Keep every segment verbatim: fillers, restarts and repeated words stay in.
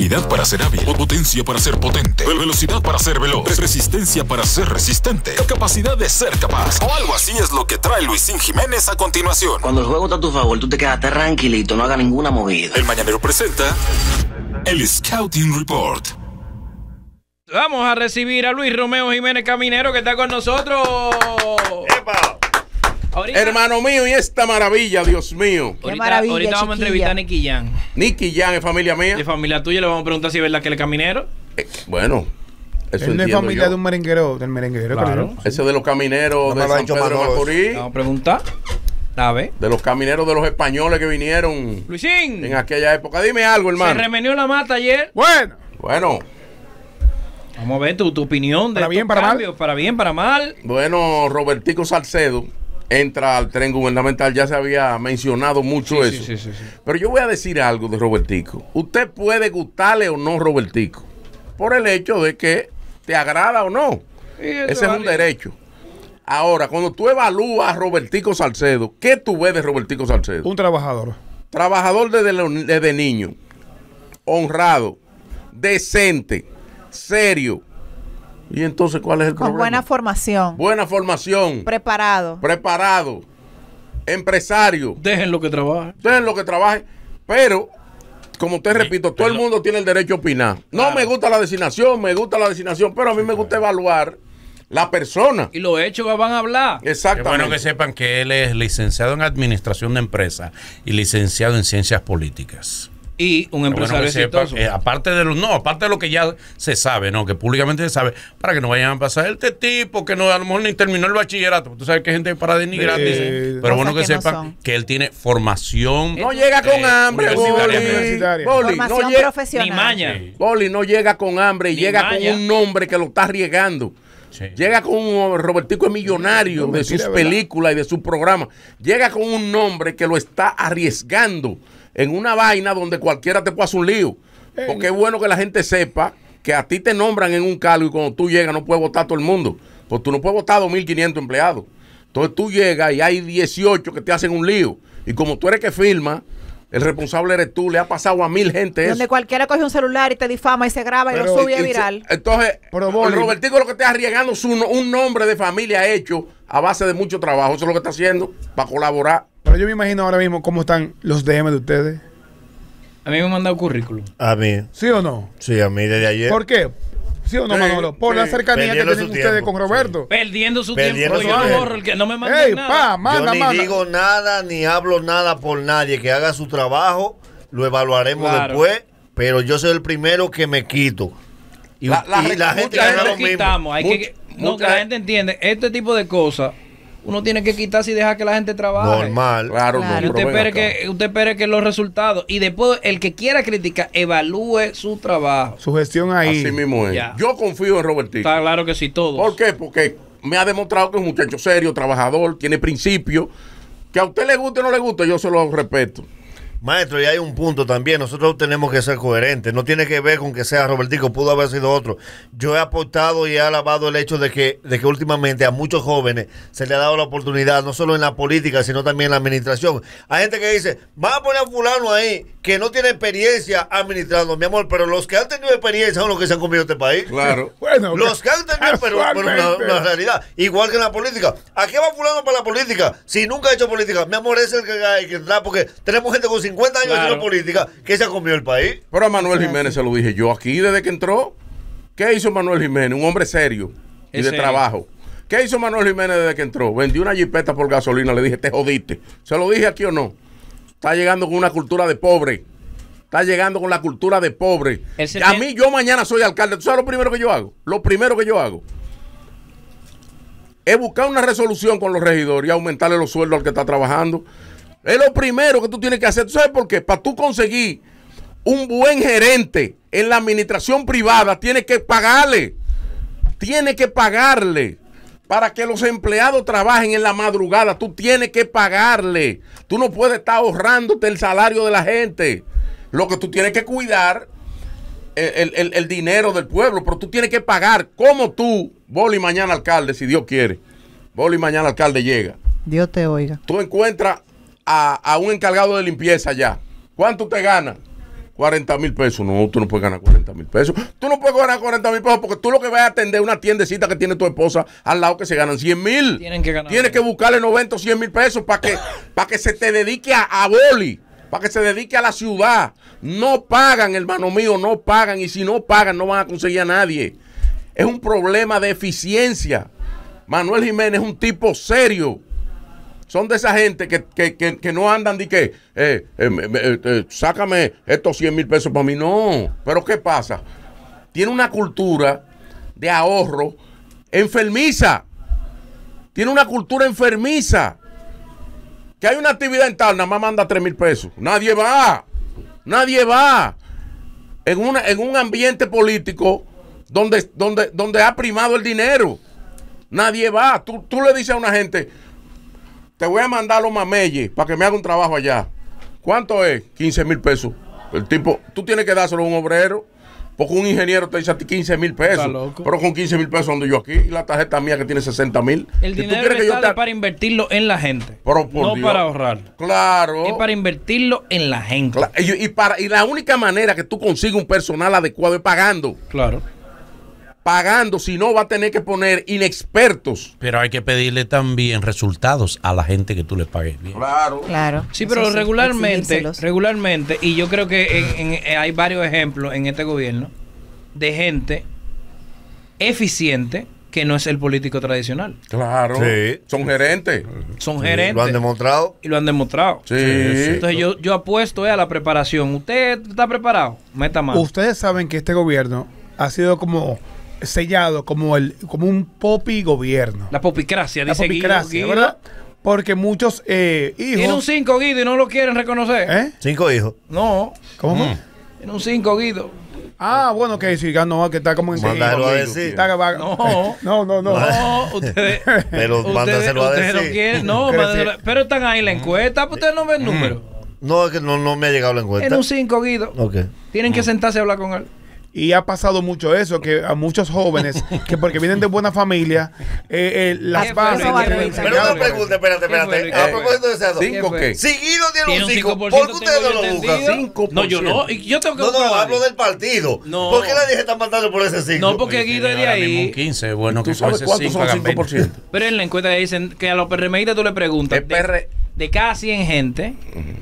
Habilidad para ser hábil, potencia para ser potente, velocidad para ser veloz, resistencia para ser resistente, capacidad de ser capaz. O algo así es lo que trae Luisín Jiménez a continuación. Cuando el juego está a tu favor, tú te quedas tranquilito, no hagas ninguna movida. El Mañanero presenta el Scouting Report. Vamos a recibir a Luis Romeo Jiménez Caminero, que está con nosotros. ¡Epa! Ahorita, Hermano mío, y esta maravilla, Dios mío. ahorita, maravilla, ahorita vamos a chiquilla. entrevistar a Nicky Jam. Nicky Jam es familia mía. De familia tuya, le vamos a preguntar si es verdad que él es caminero. Eh, bueno, eso Él no es entiendo familia yo. de un merenguero, del merenguero. Claro. creo. Ese de los camineros No me de lo ha San dicho Pedro de Manolo. Macorís, Vamos a preguntar. A ver. de los camineros de los españoles que vinieron Luisín, en aquella época. Dime algo, se hermano. remenió la mata ayer. Bueno, Bueno, Vamos a ver tu, tu opinión de Para bien, estos para mal. cambios. Para bien, para mal. bueno, Robertico Salcedo entra al tren gubernamental. Ya se había mencionado mucho Sí, eso. sí, sí, sí, sí. Pero yo voy a decir algo de Robertico. Usted puede gustarle o no Robertico, por el hecho de que te agrada o no. Sí, eso Ese es un válido. derecho. Ahora, cuando tú evalúas a Robertico Salcedo, ¿qué tú ves de Robertico Salcedo? un trabajador. Trabajador desde, lo- desde niño, honrado, decente, serio. ¿Y entonces cuál es el Con problema? buena formación. Buena formación, Preparado. preparado, empresario. Déjenlo que trabaje. Ustedes lo que trabajen, pero como te repito, todo el mundo tiene el derecho a opinar. No Claro. me gusta la designación, me gusta la designación, pero a mí me gusta evaluar la persona. Y los hechos van a hablar. Es Exactamente. bueno que sepan que él es licenciado en Administración de Empresas y licenciado en Ciencias Políticas. Y un Es bueno empresario que sepan, exitoso. eh, aparte de lo, no, aparte de lo que ya se sabe, ¿no? Que públicamente se sabe, para que no vayan a pasar este tipo que no, a lo mejor ni terminó el bachillerato. Tú sabes que hay gente para denigrar, Eh, dicen. Pero bueno que, cosas que no sepan son. que él tiene formación. No llega con eh, hambre, universitaria. Boli. Universitaria. Boli, Formación no llega, profesional. Ni maña. Sí. Boli no llega con hambre y Ni llega maña. con un nombre que lo está arriesgando. Sí. Llega con un Robertico es millonario No, de mentira, sus ¿verdad? películas y de sus programas. Llega con un nombre que lo está arriesgando en una vaina donde cualquiera te puede hacer un lío. Porque es bueno que la gente sepa que a ti te nombran en un cargo y cuando tú llegas no puedes votar a todo el mundo. Porque tú no puedes votar a dos mil quinientos empleados. Entonces tú llegas y hay dieciocho que te hacen un lío. Y como tú eres que firma, el responsable eres tú. Le ha pasado a mil gente eso. Donde cualquiera coge un celular y te difama y se graba y Pero- lo sube a Y se- viral. Entonces, Pero, el Boli- Robertico lo que está arriesgando es un, un nombre de familia hecho a base de mucho trabajo. Eso es lo que está haciendo para colaborar. Pero yo me imagino ahora mismo cómo están los D M de ustedes. A mí me han mandado currículum. A mí, ¿Sí o no? sí, a mí desde ayer. ¿Por qué? ¿Sí o no, Sí, Manolo? Por sí. la cercanía que Perdiendo tienen su ustedes tiempo, con Roberto. Perdiendo su Perdiendo tiempo. su Yo no tiempo. borro el que no me manden ¡Ey, nada. pa! Manda, Yo ni manda. digo nada, ni hablo nada por nadie. Que haga su trabajo, lo evaluaremos Claro. después. Pero yo soy el primero que me quito. Y La- la- y la mucha gente Ya haga no lo lo mismo. quitamos. Hay Mucha- que, no, mucha- que la gente entiende. Este tipo de cosas, uno tiene que quitarse y dejar que la gente trabaje. Normal. Claro, Claro. Y no, usted pero ven espere, acá. que, usted espere que los resultados. Y después, el que quiera criticar, evalúe su trabajo. Su gestión ahí. Así mismo es. Ya. Yo confío en Robertico. Está claro que sí, todos. ¿Por qué? Porque me ha demostrado que es un muchacho serio, trabajador, tiene principios. Que a usted le guste o no le guste, yo se lo respeto. Maestro, y hay un punto también. Nosotros tenemos que ser coherentes. No tiene que ver con que sea Robertico, pudo haber sido otro. Yo he aportado y he alabado el hecho de que, de que últimamente a muchos jóvenes se le ha dado la oportunidad, no solo en la política, sino también en la administración. Hay gente que dice, va a poner a fulano ahí que no tiene experiencia administrando, mi amor, pero los que han tenido experiencia son los que se han comido este país. Claro. Bueno, Los que han tenido, pero, pero una, casualmente. una realidad. Igual que en la política. ¿A qué va fulano para la política? Si nunca ha hecho política, mi amor, es el que hay que entrar, porque tenemos gente con cincuenta años Claro. haciendo política que se ha comido el país. Pero a Manuel Jiménez se lo dije yo aquí desde que entró. ¿Qué hizo Manuel Jiménez? Un hombre serio y Es de serio. trabajo. ¿Qué hizo Manuel Jiménez desde que entró? Vendió una jipeta por gasolina. Le dije, te jodiste. ¿Se lo dije aquí o no? Está llegando con una cultura de pobre. Está llegando con la cultura de pobre. El A seten- mí, yo mañana soy alcalde. ¿Tú sabes lo primero que yo hago? Lo primero que yo hago es buscar una resolución con los regidores y aumentarle los sueldos al que está trabajando. Es lo primero que tú tienes que hacer. ¿Tú sabes por qué? Para tú conseguir un buen gerente en la administración privada, tienes que pagarle. Tienes que pagarle. Para que los empleados trabajen en la madrugada, tú tienes que pagarle. Tú no puedes estar ahorrándote el salario de la gente. Lo que tú tienes que cuidar el, el, el dinero del pueblo, pero tú tienes que pagar. Como tú, Boli mañana alcalde, si Dios quiere. Boli mañana alcalde llega. Dios te oiga. Tú encuentras a, a un encargado de limpieza allá. ¿Cuánto te gana? cuarenta mil pesos. No, tú no puedes ganar cuarenta mil pesos. Tú no puedes ganar cuarenta mil pesos porque tú lo que vas a atender una tiendecita que tiene tu esposa al lado que se ganan cien mil. Tienen que ganar. Tienes que buscarle noventa o cien mil pesos para que, para que se te dedique a, a boli, para que se dedique a la ciudad. No pagan, hermano mío, no pagan. Y si no pagan, no van a conseguir a nadie. Es un problema de eficiencia. Manuel Jiménez es un tipo serio. Son de esa gente que, que, que, que no andan de que, eh, eh, eh, eh, sácame estos cien mil pesos para mí. No, pero ¿qué pasa? Tiene una cultura de ahorro enfermiza. Tiene una cultura enfermiza. Que hay una actividad en tal, nada más manda tres mil pesos. Nadie va. Nadie va. En, una, en un ambiente político donde, donde, donde ha primado el dinero. Nadie va. Tú, tú le dices a una gente, te voy a mandar a los mameyes para que me haga un trabajo allá. ¿Cuánto es? quince mil pesos. El tipo, tú tienes que dárselo a un obrero, porque un ingeniero te dice a ti quince mil pesos. Pero con quince mil pesos ando yo aquí, y la tarjeta mía que tiene sesenta mil. El dinero que sale te... para invertirlo en la gente. Pero por no Dios. Para ahorrar. Claro. Es para invertirlo en la gente. Claro. Y, y, para, y la única manera que tú consigues un personal adecuado es pagando. Claro. Pagando, si no va a tener que poner inexpertos. Pero hay que pedirle también resultados a la gente que tú le pagues bien. Claro. Claro. Sí, pero Eso sí, regularmente, exigírselos. regularmente, y yo creo que en, en, hay varios ejemplos en este gobierno de gente eficiente que no es el político tradicional. Claro. Sí. Son gerentes. Son Sí, gerentes. lo han demostrado. Y lo han demostrado. Sí. Entonces yo, yo apuesto eh, a la preparación. ¿Usted está preparado? Meta mano. Ustedes saben que este gobierno ha sido como sellado como el como un popi gobierno. La popicracia, La dice Guido, popicracia, Guido. ¿verdad? Porque muchos eh, hijos... Tiene un cinco Guido y no lo quieren reconocer. ¿Eh? Cinco hijos. No, ¿Cómo? Mm. tiene un cinco Guido. Ah, bueno, que si no, que está como en... Mándalo a Sí, decir. está- va- No. no, no, no. No, ustedes. Pero ustedes- mándaselo a ustedes decir. no quieren, no, Pero mándaselo- sí. pero están ahí en la encuesta, pues ustedes no ven números. No, es que no, no me ha llegado la encuesta. Tiene un cinco Guido. Ok. Tienen que sentarse a hablar con él. Y ha pasado mucho eso, que a muchos jóvenes, que porque vienen de buena familia, eh, eh, las ¿Qué bases... fue, que Luis? tienen Pero una enseñado. pregunta, espérate, ¿Qué fue, espérate. Luis? A propósito de ese dato. ¿Cinco fue? qué? Si Guido tiene, Tiene un un cinco, cinco por ¿por ciento qué ustedes no tengo lo yo buscan? entendido. cinco por No, yo ciento. no. Y yo tengo que No, no, buscar a hablo nadie. del partido. No. ¿Por qué la dije están mandando por ese cinco? No, porque Guido es de Ahora mismo ahí. un quince, bueno, ¿Tú que sabes fuese cuántos cinco, son hagan cinco por veinte. ciento? Pero en la encuesta dicen que a los PRMistas tú le preguntas. El de, P R de cada cien gente,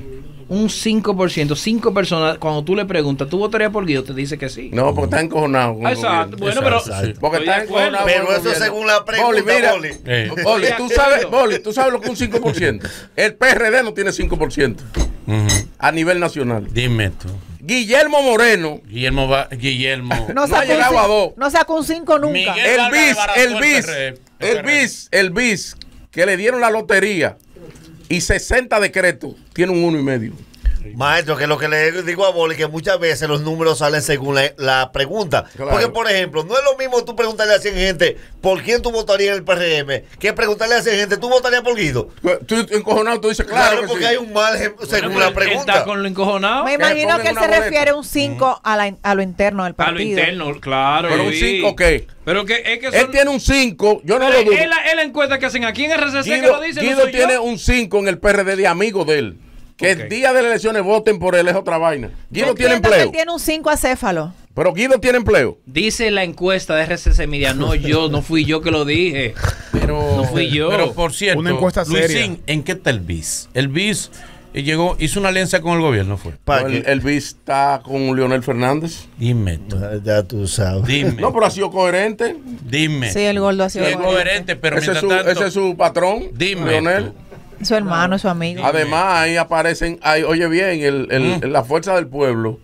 un cinco por ciento, cinco personas, cuando tú le preguntas, ¿tú votarías por Guido? Te dice que sí. No, porque está encojonado. con Ah, el exacto. gobierno. Bueno, pero. Exacto. Porque estoy está de acuerdo. encojonado. Pero con el eso gobierno. según la pregunta, Boli, mira. Boli. Eh. Boli, tú Estoy de sabes, acuerdo. Boli, tú sabes lo que es un cinco por ciento. El P R D no tiene cinco por ciento Ujú. a nivel nacional. Dime tú. Guillermo Moreno, Guillermo va, Guillermo. No ha sacó un llegado cin- a dos. No sacó un cinco nunca. Miguel. el Vargas bis, desbarató el el bis, P R D. el bis, el bis, que le dieron la lotería y sesenta decretos, tiene un uno y medio. Maestro, que lo que le digo a Boli, que muchas veces los números salen según la, la pregunta. Claro. Porque, por ejemplo, no es lo mismo tú preguntarle a cien gente por quién tú votarías en el P R M que preguntarle a cien gente, ¿tú votarías por Guido? Tú encojonado, tú dices, Claro, claro, que porque sí. hay un margen según Bueno, la pero él pregunta. Está con lo encojonado. Me imagino pongan que él una se boleta. refiere un cinco a, la, a lo interno del A lo partido. interno, claro. Pero un Luis. cinco, ¿qué? Pero que es que son. Él tiene un cinco, yo no Pero lo dudo. es la, es la encuesta que hacen aquí en R C C que Guido, lo dicen. Guido no soy tiene yo. un cinco en el P R D de amigo de él. Que Ok. el día de las elecciones voten por él es otra vaina. Guido Yo tiene entiendo que empleo. él tiene un cinco acéfalo. Pero Guido tiene empleo. Dice la encuesta de R C C Media, no yo, no fui yo que lo dije. Pero, No fui yo. Pero por cierto, Una encuesta seria. Luisín, ¿en qué está el B I S? El B I S eh, llegó, hizo una alianza con el gobierno, fue. Pa' No, el, que- el bis está con Leonel Fernández. Dime tú. Ya tú sabes. Dime. No, pero ha sido coherente. Dime. Sí, el gordo ha sido Sí, es coherente. coherente, pero ese, es mientras su, tanto. ese es su patrón, Dime Leonel. tú. Su hermano, su amigo. Además, ahí aparecen, ahí, oye bien, el, el- Mm. la Fuerza del Pueblo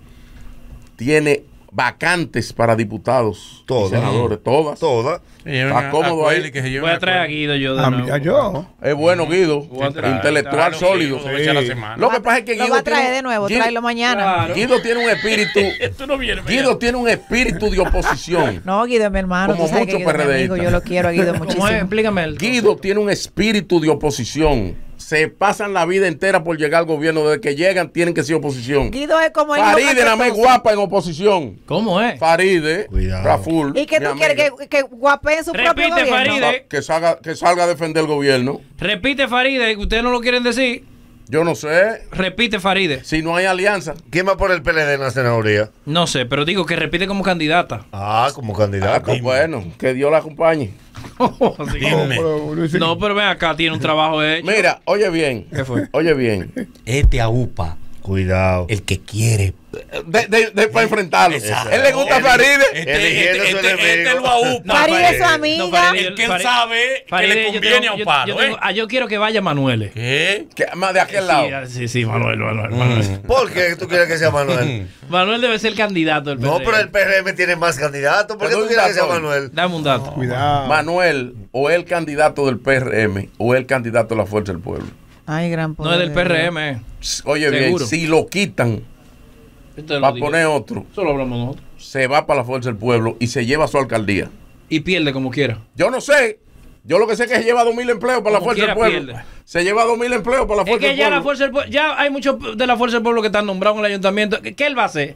tiene vacantes para diputados Todas. y senadores, todas. Todas. Que lleven Está a- cómodo a ahí. Cueli, que se lleven Voy a a traer a Cueli. Guido yo de A nuevo. mí- a yo. Es bueno, Guido, Voy a traer- intelectual traerlo, sólido. Dos veces a la Sí. semana. Lo que pasa es que Lo va Guido a traer tiene, de nuevo, Guido- tráelo mañana. Claro. Guido tiene un espíritu, Esto no viene. Guido tiene un espíritu de oposición. No, Guido es mi hermano. Como Tú sabes que muchos Guido es mi amigo. PRDistas. Yo lo quiero a Guido ¿Cómo es? muchísimo. Explícame el Guido tiene un espíritu de oposición. Se pasan la vida entera por llegar al gobierno. Desde que llegan tienen que ser oposición. Guido es como el hijo Faride nada más es Catoso. guapa en oposición. ¿Cómo es? Faride, Cuidado. Raful. ¿Y que mi tú quieres amiga. que, que guapeen su propio Repite, gobierno? Faride. Sa- que salga, que salga a defender el gobierno. Repite Faride, que ustedes no lo quieren decir. Yo no sé. Repite Faride. Si no hay alianza. ¿Quién va por el P L D en la senaduría? No sé, pero digo que repite como candidata. Ah, como Ah, candidato. pues bueno, que Dios la acompañe. Así como- Dime. Pero, Luis, No, pero ven acá, tiene un trabajo hecho. Mira, oye bien. ¿Qué fue? Oye bien. Este aupa, Cuidado. el que quiere. De, de, de- para enfrentarlo. Exacto. Él le gusta a Faride. Este, Eligiendo este, su este, enemigo. este lo aupa. No, Faride es su Faride- amiga. no, Faride- Es que él Faride- sabe Faride, que le yo conviene tengo- a un yo- palo, yo tengo- ¿eh? ah, yo quiero que vaya Manuel. ¿Qué? Que más de aquel lado. Sí, sí, sí, Manuel, Manuel, Manuel. ¿Por qué tú quieres que sea Manuel? Manuel debe ser candidato del P R M. No, pero el P R M tiene más candidatos. ¿Por Te qué doy tú un quieres que sea dato. Manuel? Dame un dato. Cuidado. Manuel, o el candidato del P R M, o el candidato de la Fuerza del Pueblo. Ay, gran poder. No es del P R M. eh. Oye bien, Seguro. si lo quitan Esto lo para digo. poner otro, Eso lo hablamos nosotros. se va para la Fuerza del Pueblo y se lleva a su alcaldía. Y pierde como quiera. Yo no sé. Yo lo que sé es que se lleva dos mil empleos para la Como Fuerza del quiera Pueblo. pierde. Se lleva dos mil empleos para la Es Fuerza que del ya Pueblo. la fuerza del pueblo, ya hay muchos de la fuerza del pueblo que están nombrados en el ayuntamiento. ¿Qué, qué él va a hacer?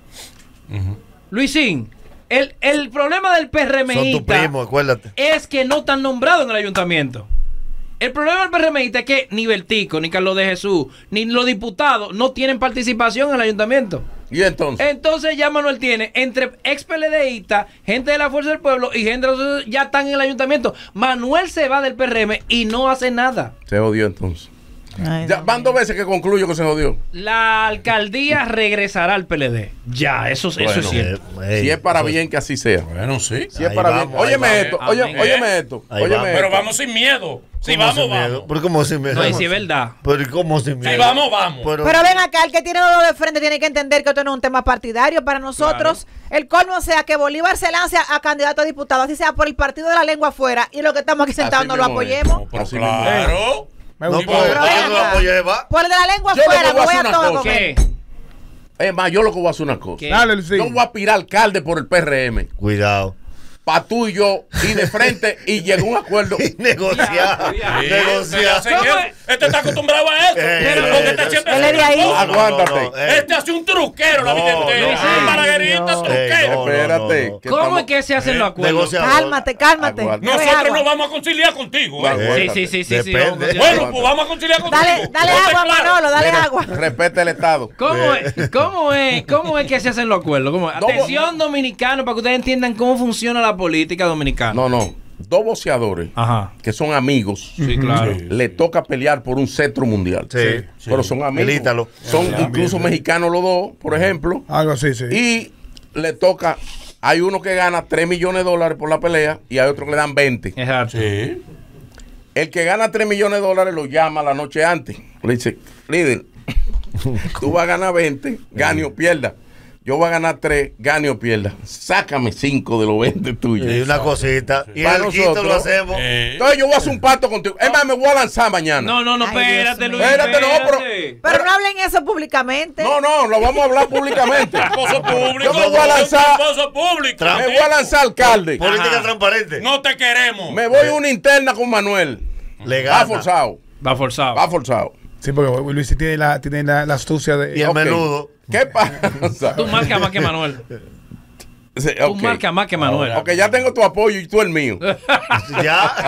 Luisín, el, el problema del Son tu PRMista primo, acuérdate. es que no están nombrados en el ayuntamiento. El problema del PRMista es que ni Bertico, ni Carlos de Jesús, ni los diputados no tienen participación en el ayuntamiento. Y entonces, Entonces ya Manuel tiene entre ex PLDistas, gente de la Fuerza del Pueblo y gente de los ya están en el ayuntamiento. Manuel se va del P R M y no hace nada. se jodió entonces. Ay, Ya, Dios van mío. dos veces que concluyo que se jodió. La alcaldía regresará al P L D. Ya, eso, eso Bueno, es cierto. Eh, ey, Si es para eso- bien que así sea. Bueno, sí. Si es Ahí para vamos, bien. ahí Óyeme vamos. esto, Amén. oye, óyeme esto. Ahí Óyeme vamos. esto. Pero vamos sin miedo. Si ¿Cómo vamos, sin miedo? vamos. ¿Pero cómo sin miedo? No, y si es verdad. ¿Pero y cómo sin miedo? Si vamos, vamos. Pero- Pero ven acá, el que tiene los dos de frente tiene que entender que esto no es un tema partidario. Para nosotros, el colmo sea que Bolívar se lance a candidato a diputado, así sea por el partido de la lengua afuera, y los que estamos aquí sentados Así no lo mismo es. apoyemos. No, pero Así mismo. claro. Me No, gustó. pues, Pero ¿por qué ven no lo acá. apoyé, va? Por el de la lengua Yo le afuera, voy a me voy hacer a una todo cosa. con él. ¿Qué? Es más, yo lo que voy a hacer una cosa. ¿Qué? Dale, Luis. Yo voy a aspirar alcalde por el P R M. Cuidado. Pa' tú y yo ir de frente y llegar a un acuerdo. Negociar. Sí, Negociar. ustedes hacen ¿Cómo eso. es? Este está acostumbrado a eso. Eh, Pero eh, porque este eh, siempre él es de hace ahí. un truco. Aguántate. eh. Este hace un truquero la vida No, entera. no, Un sí. paraguerista Dios. truquero. Eh, no, Espérate. no, no. que ¿Cómo estamos- es que se hacen los acuerdos? Negociador. Cálmate, cálmate. Aguanta. Bebe Nosotros agua. no vamos a conciliar contigo. ¿eh? Aguántate. Sí, sí, sí, sí. sí Depende. vamos a hacer- Bueno, pues vamos a conciliar contigo. Dale, dale Ponte agua, claro. Manolo, dale Mira, agua. Respeta el Estado. ¿Cómo es, cómo, es, ¿Cómo es que se hacen los acuerdos? ¿Cómo es? No, Atención, dominicano, para que ustedes entiendan cómo funciona la política dominicana. No, no. Dos boxeadores Ajá. que son amigos. Sí, claro. Le toca pelear por un cetro mundial. Sí. Pero son amigos. El Ítalo. Son incluso mexicanos los dos, por ejemplo. Algo así, sí. Y le toca. Hay uno que gana tres millones de dólares por la pelea y hay otro que le dan veinte. Exacto. Sí. El que gana tres millones de dólares lo llama la noche antes. Le dice, líder, tú vas a ganar veinte, gane o pierda. Yo voy a ganar tres, gane o pierda. Sácame cinco de los veinte tuyos. Y una cosita. Y Para el quito nosotros. lo hacemos. Eh, Entonces yo voy a hacer un pacto contigo. Es más, me voy a lanzar mañana. No, no, no, Ay, espérate, Dios Luis. mío. Espérate, no, pero- espérate. Pero no hablen eso públicamente. No, no, lo vamos a hablar públicamente. Esposo público. Yo me voy a lanzar. Esposo público. Me voy a lanzar alcalde. Política Ajá. transparente. No te queremos. Me voy a una interna con Manuel. Le Va gana. forzado. Va forzado. Va forzado. Sí, porque Luis sí tiene la, tiene la, la astucia de. Y el Ok. menudo. ¿Qué pasa? Tú marcas más que Manuel. Sí, Tú ok. marcas más que Manuel. Ok, ya tengo tu apoyo y tú el mío. Ya.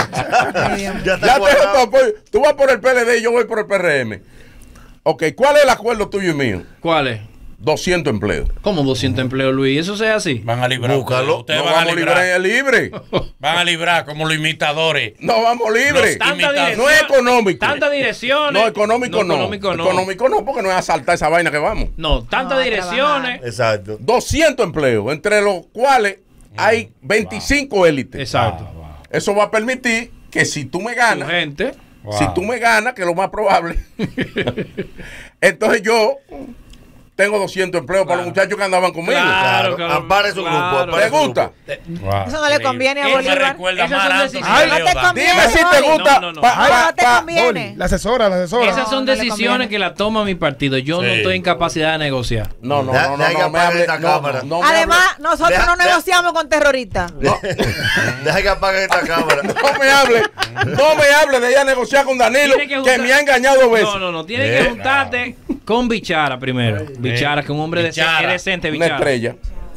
ya Ya está tengo tu cuadrado. apoyo. Tú vas por el P L D y yo voy por el P R M. Ok, ¿cuál es el acuerdo tuyo y mío? ¿Cuál es? doscientos empleos. ¿Cómo doscientos empleos, Luis? ¿Eso sea así? Van a librar. Búscalo. Ustedes No van a vamos librar. libre, libre. Van a librar como los imitadores. No vamos libre. Los Tanta Imitado. dirección- No es económico. Tantas direcciones. No, económico no. Económico no. Económico no, porque no es asaltar esa vaina que vamos. No, tantas No, a direcciones. Exacto. doscientos empleos, entre los cuales hay veinticinco élites. Exacto. Eso va a permitir que si tú me Tu ganas, gente. si tú me ganas, que es lo más probable, entonces yo tengo doscientos empleos para los muchachos que andaban conmigo. Claro, Claro, claro. ampare su grupo, ampare ¿Te su gusta? Eso no le conviene a Eso me Bolívar. recuerda Esas más son a decisiones. Antonio No te Leodan. conviene. Dime si te Oli. gusta. No, no, no. pa- Ay, pa- no te pa- conviene. Oli, la asesora, la asesora. Esas son no le decisiones conviene. que la toma mi partido. Yo no Sí. estoy en capacidad de negociar. No, no, Deja- no, no, deja que no, me apague hable, esta no, cámara. no, no me Además, hable- nosotros Deja- no deja- negociamos con terroristas. Deja que apague esta cámara. no me hable, no me hable de ella negociar con Danilo, Tiene que, que juntar- me ha engañado dos veces. No, no, no. Tienes que Eh, juntarte con Bichara primero. Bichara, que es un hombre Bichara. decente, es decente, Una Bichara. estrella.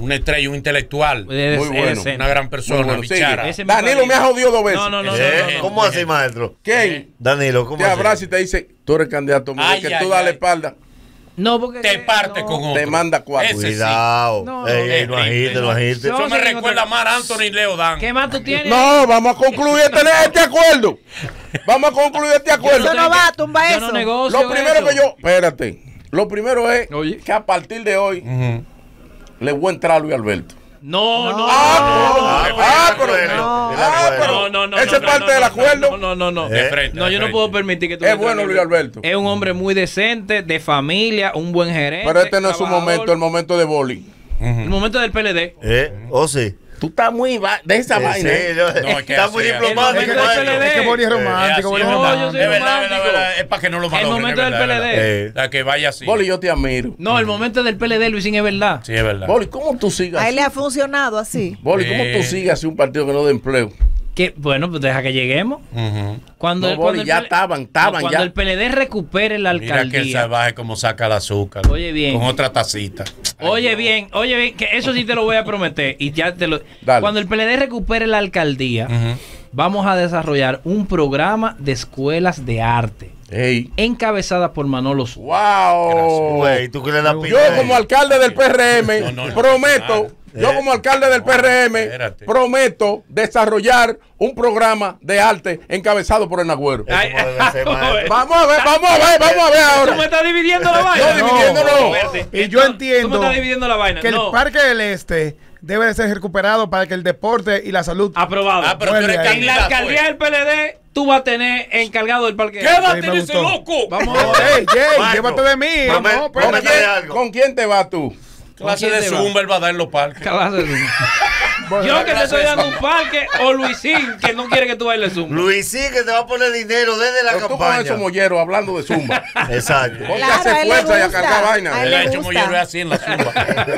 Una estrella, un intelectual. Es- Muy es bueno. decente. Una gran persona, Muy bueno, bichara. sigue. Ese es mi Danilo padrino. me ha jodido dos veces. No, no, no, no, Eh, no, no. ¿Cómo así, maestro? ¿Quién? Danilo, ¿cómo Te así? abraza y te dice, tú eres candidato mío, Ay, que ay, tú dale ay. espalda, No, porque Te parte no. con otro. te manda cuatro. Ese sí. Cuidado. No, Ey, ey, no. no agite, no agite. Yo- Eso me sé que recuerda otra- más a Anthony Leo Dan. ¿Qué más tú tienes? No, vamos a concluir este, este acuerdo. Vamos a concluir este acuerdo. Eso no va, tumba Yo eso. no negocio Lo primero eso. que yo, espérate, lo primero es Oye. que a partir de hoy Ujú. le voy a entrar a Luis Alberto. No, no, Ah, no, Ah, no, pues, ah, el pero, acuerdo, no, el ah, acuerdo. pero no, no, no, ese no, es parte no, del no, acuerdo. No, no, no, no. De frente, No, de yo no frente. puedo permitir que tú Es me bueno, traigas- Luis Alberto. Es un hombre muy decente, de familia, un buen gerente. Pero este no es su trabajador. momento, el momento de boli. El momento del P L D. ¿Eh? ¿O sí? Tú estás muy va- de esa Eh, vaina. sí, ¿eh? no, No, es que está así muy es. diplomático. El momento del maestro. P L D. Es que Boli es romántico, Boli es No, yo romántico. soy Es verdad, es romántico. verdad, es verdad. Es para que no lo malogren. momento es del verdad, P L D. es verdad. Eh. La que vaya así. Boli, yo te admiro. No, el momento del P L D, Luisín, es verdad. Sí, es verdad. Boli, ¿cómo tú sigas? A él así? le ha funcionado así. Boli, ¿cómo Eh. tú sigas así un partido que no da empleo? Que, bueno, pues deja que lleguemos. Ujú. Cuando, No, el- Boli, cuando el ya P L estaban, estaban, no, cuando ya. el P L D recupere la Mira que el alcaldía. salvaje como saca el azúcar. Oye, bien. Con otra tacita. Ay, Oye no. bien, oye bien, que eso sí te lo voy a prometer. Y ya te lo. Dale. Cuando el P L D recupere la alcaldía, Ujú. vamos a desarrollar un programa de escuelas de arte. Ey. Encabezada por Manolo Sur. Wow. Güey, tú que le das Yo pita. como alcalde del P R M No, no, no, prometo, no, yo eh. como alcalde del P R M Espérate. prometo desarrollar un programa de arte encabezado por el Nagüero. Eso como debe ser, maestro. Vamos a ver, vamos a ver, vamos a ver ¿Tú me ahora. estás dividiendo la vaina? No, dividiendo no. Espérate. Y yo Tú me entiendo estás dividiendo la vaina. que el no. Parque del Este debe de ser recuperado para que el deporte y la salud. Aprobado. Ah, pero tú eres Vuelve ahí. en la candidato. alcaldía eh. del P L D, tú vas a tener encargado del parque. Quédate Sí, en me ese gustó. loco. Vamos No, a ver. ey, Jay, Maestro, llévate de mí. prome- No, ¿Con promete espérate. quién, algo. con quién te vas tú? Clase ¿Con de quién te va? zumba, él va a dar en los parques. Clase de zumba. Bueno, Yo que te clase estoy de dando un zumba. parque o Luisín que no quiere que tú bailes zumba. Luisín que te va a poner dinero desde la Pero tú con campaña. esos molleros hablando de zumba. Exacto. Ponte Claro, a hacer a él le fuerza y a gusta. cargar vaina. A él Él le ha hecho gusta. mollero así en la zumba.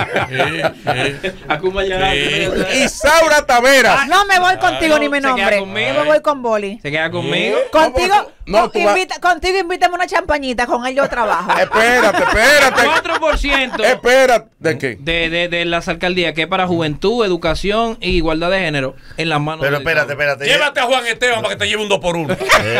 Sí, sí. Akuma ya. Sí. Isaura Taveras. No me voy contigo no, ni mi se queda nombre. conmigo. Yo me voy con Boli. Se queda conmigo. Contigo, No, con- tú vas- invita- contigo invítame una champañita, con él yo trabajo. Espérate, espérate. cuatro por ciento Espérate. ¿De qué? de, de, de las alcaldías que es para juventud, educación y igualdad de género en las manos Pero de espérate, Isaura. espérate. Llévate a Juan Esteban para que te lleve un dos por uno.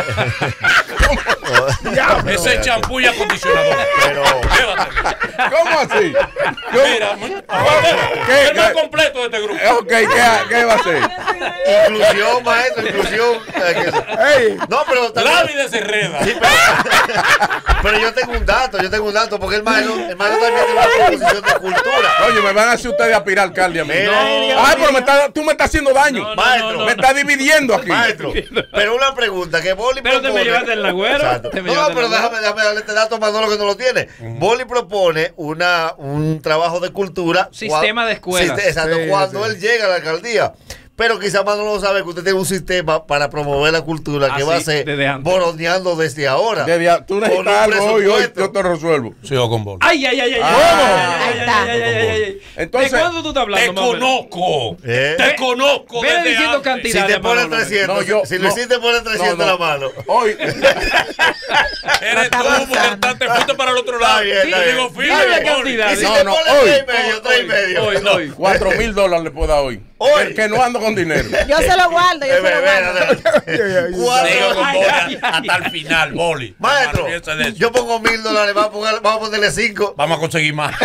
Ese champú y acondicionador. Pero, Llévatelo. ¿Cómo así? ¿Cómo? Mira, ¿Qué? el más ¿Qué? completo de este grupo. Eh, Ok, ¿qué, qué va a hacer? inclusión, maestro, inclusión. Eh, que- Ey, No, pero también- La vida se enreda. Sí, pero, pero yo tengo un dato, yo tengo un dato, porque el maestro, el maestro también tiene una proposición de cultura. Oye, me van a hacer ustedes aspirar alcalde a mí. Mira, Ay, pero me está, tú me estás haciendo daño. No, no, Maestro, no, no, me no. estás dividiendo aquí. Maestro, pero una pregunta que Boli Pero te me propone- llevaste el Nagüero, Exacto. te me No, llevaste pero el déjame, Nagüero. déjame darle este dato a Manolo que no lo tiene. Boli propone una, un trabajo de cultura. Sistema cua- de escuelas. Siste- Exacto, Sí, cuando sí. él llega a la alcaldía. Pero quizá Manolo no sabe que usted tiene un sistema para promover la cultura que Ah, va a sí, ser desde antes. boroneando desde ahora. Desde a- tú Con necesitas un algo hoy, hoy presupuesto. yo te resuelvo. Sigo con bol. Ay, ay, ay, ay. Ah, ay, ahí ay, está. ay, ay, ay, ay, ay. Entonces, ¿De cuándo tú estás hablando? Te más o menos? conozco. ¿Eh? Te conozco. Vele desde diciendo antes. cantidad. Si te de pone Manolo. trescientos, No, yo- si no. lo hiciste pone trescientos No, no. en la mano. Hoy, Eres está tú, pasando. porque estás- te fuiste para el otro lado. Está bien, Sí, está te digo, bien. firme, Dime la Boli. cantidad. Y si No, te no, pone hoy. tres y medio, tres y medio. Hoy, hoy. cuatro mil dólares le puedo dar hoy. Hoy. Que, que no ando con dinero. Yo se lo guardo, yo Eh, se lo ve, ve, guardo. ve. Cuatro- Sigo con Ay, Boli ay, ay. hasta el final, Boli. Maestro, Olvídate de eso. yo pongo mil dólares, vamos a, poner- vamos a ponerle cinco. Vamos a conseguir más.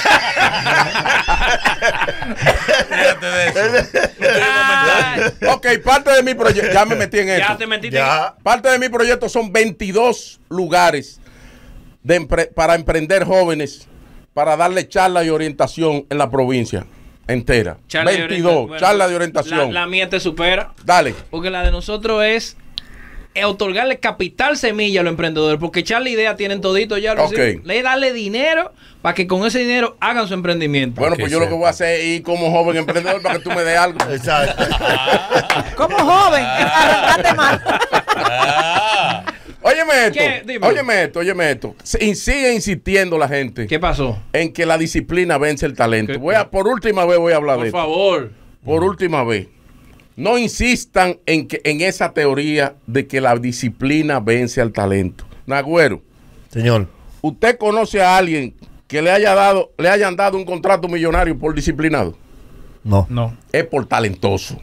Fíjate de eso. Ay, Ok, parte de mi proyecto, ya me metí en ya esto. te metiste. Ya. Parte de mi proyecto son veintidós lugares de empre- para emprender jóvenes, para darle charla y orientación en la provincia entera. Charla de veintidós, orientación. Bueno, charla de orientación. La, la mía te supera. Dale. Porque la de nosotros es otorgarle capital semilla a los emprendedores. Porque echarle idea tienen todito ya. Luis. Ok. Le darle dinero para que con ese dinero hagan su emprendimiento. Bueno, que pues yo lo que sepa. voy a hacer es ir como joven emprendedor para que tú me des algo. Exacto. Como joven, arrancaste mal. Ah. Óyeme esto, ¿Qué? Dime. óyeme esto, óyeme esto. Si- Sigue insistiendo la gente ¿Qué pasó? en que la disciplina vence el talento. ¿Qué? Voy a, por última vez voy a hablar de Por esto. favor. Por última vez. No insistan en, que, en esa teoría de que la disciplina vence al talento. Nagüero, Señor. ¿usted conoce a alguien que le haya dado, le hayan dado un contrato millonario por disciplinado? No. No. Es por talentoso.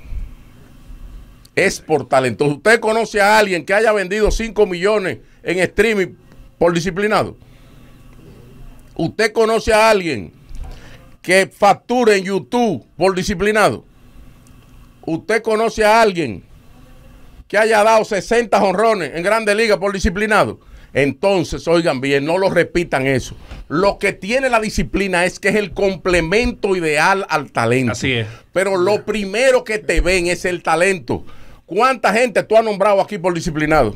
Es por talentoso. ¿Usted conoce a alguien que haya vendido cinco millones en streaming por disciplinado? ¿Usted conoce a alguien que facture en YouTube por disciplinado? ¿Usted conoce a alguien que haya dado sesenta jonrones en Grandes Ligas por disciplinado? Entonces, oigan bien, no lo repitan eso. Lo que tiene la disciplina es que es el complemento ideal al talento. Así es. Pero lo primero que te ven es el talento. ¿Cuánta gente tú has nombrado aquí por disciplinado?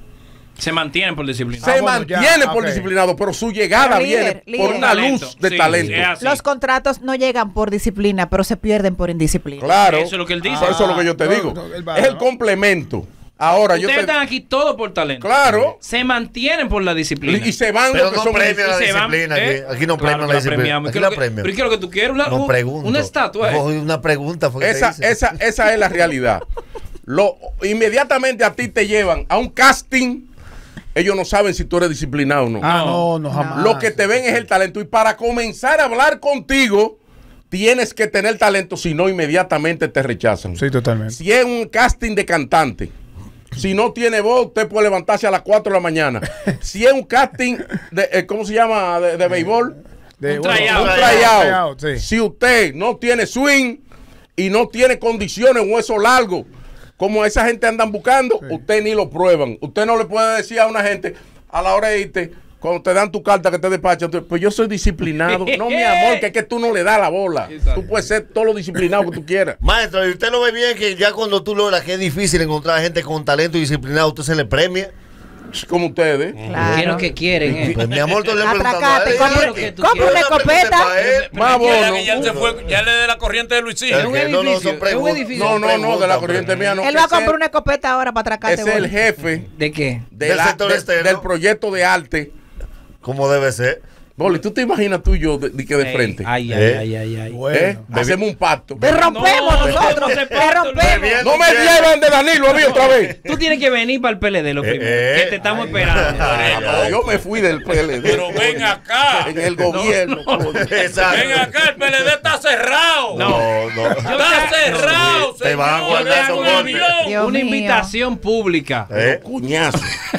Se mantienen por disciplina. Se Ah, bueno, mantiene ya, por ok. disciplinado, pero su llegada Pero líder, viene líder. por una Talento. luz de Sí, talento. es así. Los contratos no llegan por disciplina, pero se pierden por indisciplina. Claro. Eso es lo que él dice. Por eso es lo que yo te No, digo. no, él va, es el ¿no? complemento. Ahora yo Ustedes te... están aquí todo por talento. Claro. Se mantienen por la disciplina. Y se van Pero los que no son... premian la Y se van, disciplina ¿eh? aquí. Aquí no Claro premian que la disciplina. premiamos. Aquí ¿Qué es la lo que- premian. ¿Pero qué es lo que tú quieres? Una, No un- pregunto. una estatua. ¿eh? Oye, una pregunta fue que te Esa, hice. esa, esa es la realidad. Lo, inmediatamente a ti te llevan a un casting. Ellos no saben si tú eres disciplinado o no. Ah, no, no, jamás. Lo que te ven es el talento. Y para comenzar a hablar contigo, tienes que tener talento, si no, inmediatamente te rechazan. Sí, totalmente. Si es un casting de cantante, si no tiene voz, usted puede levantarse a las cuatro de la mañana. Si es un casting de, eh, ¿cómo se llama? De, de béisbol. De, Un tryout. Un Un tryout. tryout, sí. Si usted no tiene swing y no tiene condiciones, hueso largo, como esa gente andan buscando, Sí. usted ni lo prueban. Usted no le puede decir a una gente a la hora de irte, cuando te dan tu carta que te despachan, tú, pues yo soy disciplinado. No, mi amor, que es que tú no le das la bola. Exacto. Tú puedes ser todo lo disciplinado que tú quieras. Maestro, ¿y usted lo ve bien que ya cuando tú logras que es difícil encontrar gente con talento y disciplinado, usted se le premia? Como ustedes. Claro. ¿Qué es lo que quieren? eh? Pues mi amor, tú le Atracate, preguntas compre- a que él. tú compra una quieres. escopeta. Más Pero es bono. que ya él se fue, ya le de la corriente de Luisín. Es un que no, no, edificio, son es un preguntas. edificio. No, no, no, de la Pregunta, corriente mía no. Él que va a ese comprar es- una escopeta ahora para atracarte. Ese es el Boli. jefe ¿De qué? de Del la- sector de- externo. del proyecto de arte. Como debe ser. Boli, ¿tú te imaginas tú y yo de, de que de Ey, frente? Ay, ay, Eh. ay, ay, ay. Bueno. ¿Eh? Hacemos un pacto. Te rompemos No, nosotros. no se Te pacto, rompemos. Luis. No me llevan de Danilo a mí otra vez. Tú tienes que venir para el P L D lo primero. eh. que te estamos esperando. Ah, pero yo me fui del P L D. Pero ven acá. En el gobierno. coño. Exacto. Ven acá, el P L D está cerrado. No. No, no. Está cerrado, Te van a señor. guardar Te esos hago golpes. unión. Dios Una mío. invitación pública. ¿Eh? Cuñazo.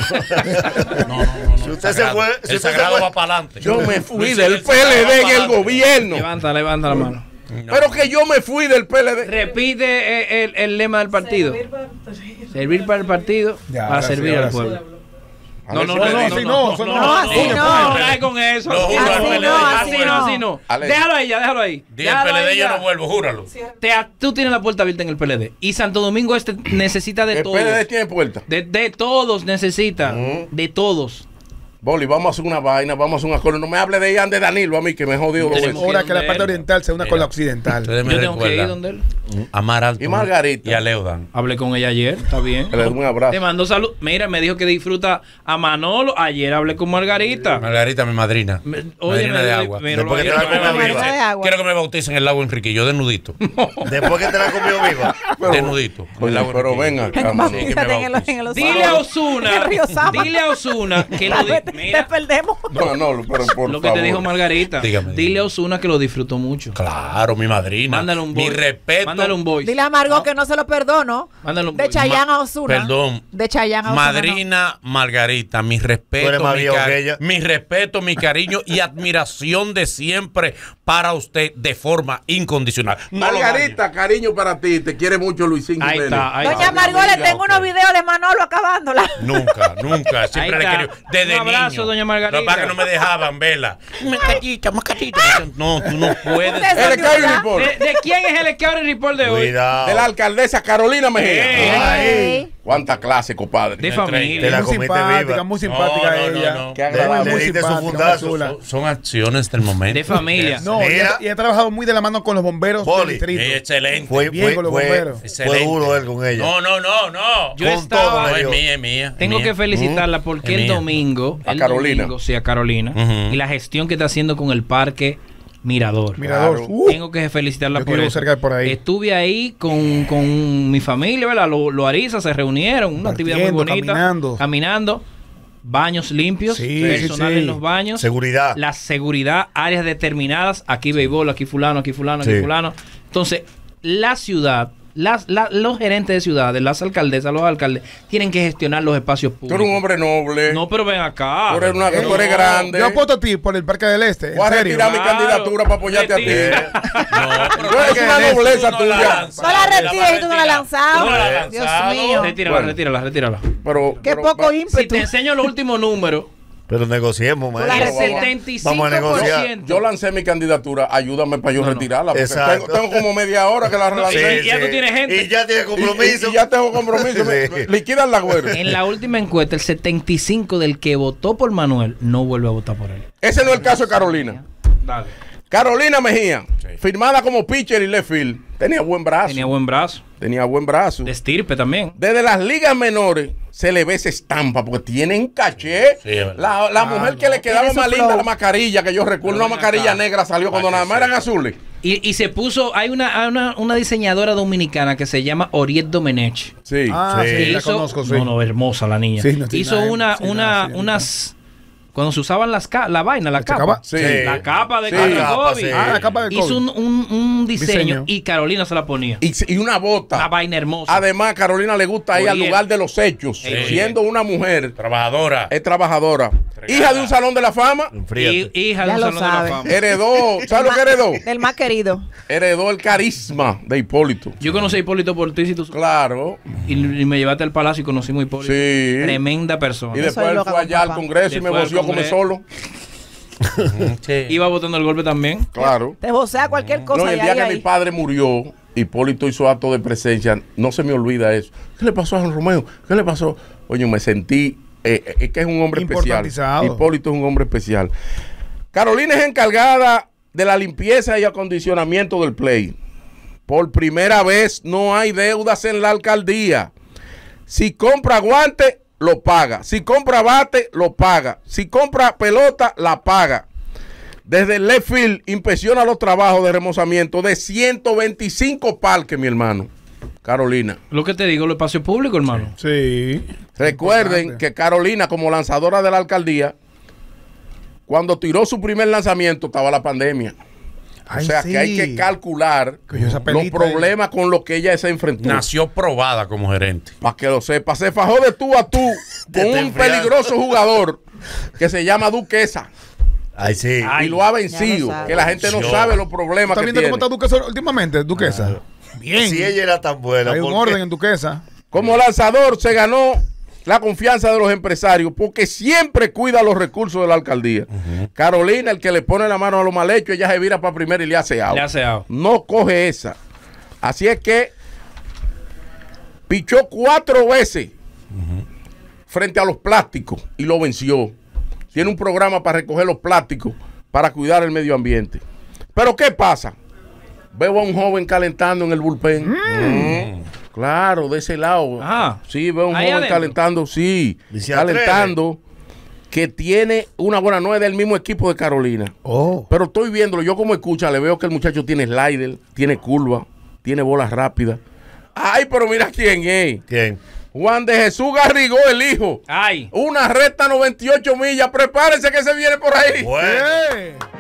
No, no, no. Si usted se fue, si El usted se sagrado fue. va para adelante. Yo me fui del P L D en el gobierno. Levanta, levanta la mano. Pero que yo me fui del P L D. Repite eh, el, el lema del partido. Servir para el partido, Ya, para ahora sí, servir ahora al sí. pueblo. A No, ver no, si no, me no, así dice. no, eso no. No, así no. No trae con eso. No, Así juro al no, P L D. así no, así no. Ale. Déjalo ahí, ya, déjalo ahí. Dile al Déjalo P L D ahí yo ya. no vuelvo, júralo. Te- tú tienes la puerta abierta en el P L D. Y Santo Domingo Este necesita de El todos. P L D tiene puerta. De, de todos necesita. Mm. De todos. Boli, vamos a hacer una vaina, vamos a hacer un acuerdo. No me hable de Ian de Danilo a mí, que me jodió dos Tenemos veces. Ahora que la donde parte él. oriental se una con la occidental. Ustedes me Yo tengo que ir recuerdan donde él. a Mar Alto Y Margarita. y a Leudan. Hablé con ella ayer, está bien. Le doy un abrazo. Te mando salud. Mira, me dijo que disfruta a Manolo. Ayer hablé con Margarita. Margarita, mi madrina. Me- oye, madrina me- de agua. mira, Después que lo- te la Quiero que me comió Margarita bauticen- de agua. Quiero que me bauticen el lago Enriquillo, desnudito. Después que te la comió viva. Desnudito. Coño, El lago pero Enriquillo. venga acá, Vamos, mano. Sí, que me fíjate en el, bauticen. en el Dile a En el Osuna. río Sama. Dile a Osuna que lo Tal di- vez te- mira, te perdemos. No, no, pero por lo que favor. te dijo Margarita. Dígame. Dile a Osuna que lo disfrutó mucho. Claro, mi madrina. Mándale un Mi voice. respeto. Mándale un voice. Dile a Margot que no se lo perdono. Mándale un De voice. Chayanne a Osuna. Perdón. De Chayanne a Osuna. no. Madrina Margarita, mi Tú respeto, eres más mi, viejo cari- que ella. mi respeto, mi cariño y admiración de siempre para usted de forma incondicional. No lo Margarita, cariño para ti. Te quiere mucho Luisín Ahí Jiménez. está, ahí Doña está. Margot, le amiga, tengo ok. unos videos de Manolo acabándola. dañe. Nunca, nunca. Siempre Ahí le está. quería. Desde Un abrazo, niño. doña Margarita. Lo que pasa es que no me dejaban verla. Mascarita, mascarita. No, tú no puedes. Usted El se Scouting olvida. Report. ¿De, de quién es el Scouting Report de hoy? Cuidado. De la alcaldesa Carolina Mejía. Ey. Cuánta clase, compadre. De Te familia. la Muy comiste simpática, viva. muy simpática No, no, no, ella. no. Qué Le, agradable. le Muy diste su simpática, fundazo. muy chula. Son, son acciones del momento. De familia. No, Mira. y, ella- y ha trabajado muy de la mano con los bomberos del Boli. distrito. Eh, excelente. Fue, Bien fue, con los fue, bomberos. fue Excelente. duro él con ella. No, no, no, no. Yo Con estaba. todo, No, le es dio. mía, es mía. Tengo es que mía. felicitarla porque Es el mía. domingo, A el Carolina. domingo, sí, a Carolina, Ujú. y la gestión que está haciendo con el parque Mirador. Mirador. Claro. Uh, Tengo que felicitarla Yo por vivo eso. cerca de por ahí. Estuve ahí con, con mi familia, ¿verdad? Los lo Ariza se reunieron, una actividad muy Partiendo, bonita. caminando. Caminando. baños limpios, Sí, personal sí, sí. en los baños, Seguridad. la seguridad, áreas determinadas, aquí béisbol, aquí fulano, aquí fulano, aquí Sí. fulano. Entonces, la ciudad, las, la- los gerentes de ciudades, las alcaldesas, los alcaldes, tienen que gestionar los espacios Tú públicos. eres un hombre noble. No, pero ven acá. Tú eres, una, No. tú eres grande. Yo apuesto a ti por el Parque del Este. Voy a En serio. retirar mi Claro. candidatura para apoyarte a ti. Retira. No, Tú eres una nobleza tú no la tuya. lanzas. No la retires y tú no la has lanzado. Tú no la has Dios lanzado. mío. Retírala, Bueno. retírala, retírala. Pero, Qué pero- poco va- Si ímpetu. te enseño los últimos números, Pero negociemos, la el maestro. retira. setenta y cinco Vamos a por negociar. ciento. Yo lancé mi candidatura, ayúdame para yo No, no. retirarla. Porque Exacto. tengo, tengo como media hora que la No, relancé. y ya tú tienes gente. Y ya tiene Y- compromiso. Y, y ya tengo compromiso. Me- Sí. Liquidan la güera. En la última encuesta, el setenta y cinco del que votó por Manuel no vuelve a votar por él. Ese no es el caso de Carolina. Dale. Carolina Mejía, Sí. firmada como pitcher y left field, tenía buen brazo. Tenía buen brazo. Tenía buen brazo. De estirpe también. Desde las ligas menores se le ve esa estampa porque tienen caché. Sí, es verdad. la la mujer que le quedaba Tiene su más linda flow. la mascarilla, que yo recuerdo, Pero una ven mascarilla acá. negra salió cuando Ah, nada que más sí. eran azules. Y, y se puso, hay una, hay una, una diseñadora dominicana que se llama Oriet Domenech. Sí. Ah, Sí. sí, Que la hizo- conozco, sí. No, no, hermosa la niña. Sí, no tiene hizo nada, una, sí, una, nada, sí, unas, cuando se usaban las ca- la vaina, la ¿La capa. capa? Sí. La capa de Sí. Carlos La capa, Bobby. sí. Ah, la capa de Hizo un, un, un diseño, Diseño. y Carolina se la ponía. Y, y una bota. Una vaina hermosa. Además, Carolina le gusta ir al Oriel. lugar de los hechos, Sí. siendo una mujer, Trabajadora. es trabajadora, Entregada. hija de un salón de la fama, Enfríate. Y- hija Ya de un lo salón de la sabe. fama. heredó, ¿sabes lo que heredó? Del más querido. Heredó el carisma de Hipólito. Yo conocí a Hipólito Ortiz y, tú- Claro, y, y me llevaste al palacio y conocí a Hipólito. sí. Tremenda persona. Y Yo después soy él loca fue con allá al papá. Congreso y me Después al voció a comer Congreso. solo. Sí. Iba botando el golpe también. Claro. Te vocea cualquier cosa. No, y el y día ahí, que ahí. mi padre murió, Hipólito hizo acto de presencia. No se me olvida eso. ¿Qué le pasó a Juan Romeo? ¿Qué le pasó? Oye, me sentí. eh, eh, es que es un hombre especial. Importantizado. Hipólito es un hombre especial. Carolina es encargada de la limpieza y acondicionamiento del play. Por primera vez no hay deudas en la alcaldía. Si compra guante, lo paga. Si compra bate, lo paga. Si compra pelota, la paga. Desde el left field inspecciona los trabajos de remozamiento de ciento veinticinco parques, mi hermano. Carolina. Lo que te digo, los espacios públicos, hermano. Sí. Recuerden Importante. que Carolina, como lanzadora de la alcaldía, cuando tiró su primer lanzamiento estaba la pandemia. Ay, o sea sí. que hay que calcular Cogió esa los pelita problemas con los que ella se enfrentó. Nació probada como gerente. Para que lo sepa, se fajó de tú a tú Te con está un enfriando. peligroso jugador que se llama Duquesa. Ay, sí. Ay, y lo ha ya vencido. lo sabe. Que la gente no Yo. sabe los problemas ¿Estás que viendo tiene. cómo está Duquesa últimamente? Duquesa. Bien. Si ella era tan buena. Hay un ¿por qué? orden en Duquesa. Como lanzador se ganó la confianza de los empresarios porque siempre cuida los recursos de la alcaldía. Carolina, el que le pone la mano a lo mal hecho, ella se vira para primero y le hace out. Le hace out. No coge esa. Así es que pichó cuatro veces frente a los plásticos y lo venció. Tiene un programa para recoger los plásticos para cuidar el medio ambiente. Pero ¿qué pasa? Veo a un joven calentando en el bullpen. Mm. Claro, de ese lado. Ah. Sí, veo a un Ahí joven adentro. calentando, sí. Y se Calentando. Que tiene una buena, no es del mismo equipo de Carolina. Oh. Pero estoy viéndolo, yo como escucha, le veo que el muchacho tiene slider, tiene curva, tiene bolas rápidas. Ay, pero mira quién es. ¿Quién? Juan de Jesús Garrigó, el hijo. Ay. Una recta noventa y ocho millas. Prepárense que se viene por ahí. Bueno. Eh.